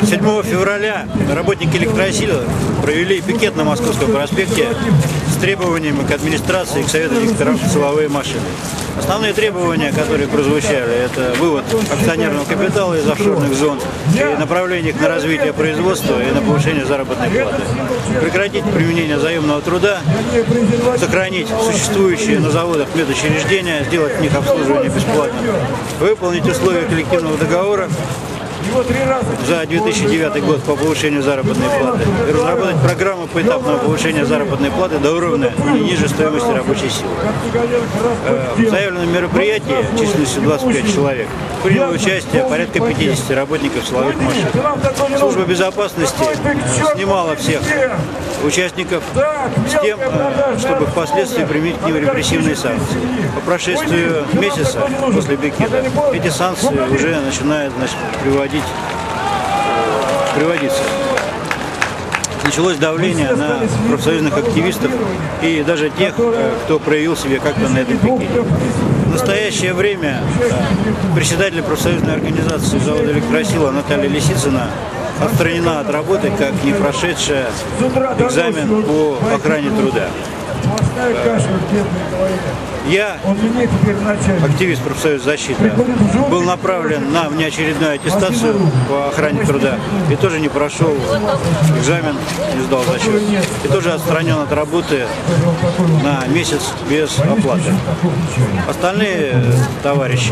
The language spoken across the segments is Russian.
7 февраля работники Электросилы провели пикет на Московском проспекте с требованиями к администрации и к Совету директоров силовые машины. Основные требования, которые прозвучали, это вывод акционерного капитала из офшорных зон и направление их на развитие производства и на повышение заработной платы. Прекратить применение заемного труда, сохранить существующие на заводах медучреждения, сделать в них обслуживание бесплатным, выполнить условия коллективного договора за 2009 год по повышению заработной платы и разработать программу поэтапного повышения заработной платы до уровня не ниже стоимости рабочей силы. В заявленном мероприятии численностью 25 человек приняло участие порядка 50 работников силовых машин. Служба безопасности снимала всех участников с тем, чтобы впоследствии применить к ним репрессивные санкции. По прошествию месяца после пикета эти санкции уже начинают приводиться. Началось давление на профсоюзных активистов и даже тех, кто проявил себя как-то на этом пикете. В настоящее время председатель профсоюзной организации завода «Электросила» Наталья Лисицына отстранена от работы, как не прошедшая экзамен по охране труда. Я, активист профсоюза «Защита», был направлен на внеочередную аттестацию по охране труда и тоже не прошел экзамен, не сдал зачет. И тоже отстранен от работы на месяц без оплаты. Остальные товарищи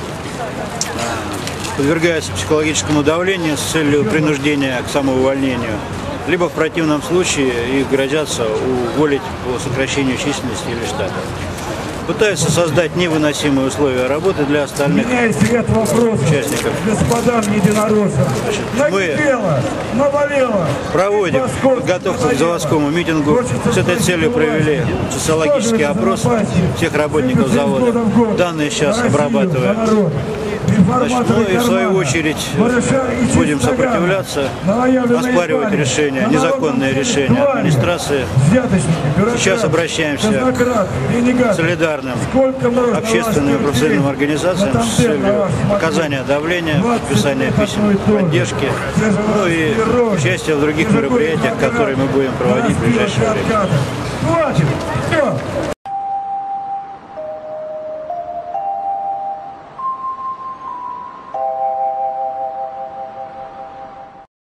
подвергаются психологическому давлению с целью принуждения к самоувольнению, либо в противном случае их грозятся уволить по сокращению численности или штата. Пытаются создать невыносимые условия работы для остальных участников. Мы проводим подготовку к заводскому митингу. С этой целью провели социологический опрос всех работников завода. Данные сейчас обрабатываем. Ну и в свою очередь будем сопротивляться, оспаривать решения, незаконные решения администрации. Сейчас обращаемся к солидарным общественным и профсоюзным организациям с целью оказания давления, подписания писем поддержки, ну и участия в других мероприятиях, которые мы будем проводить в ближайшее время.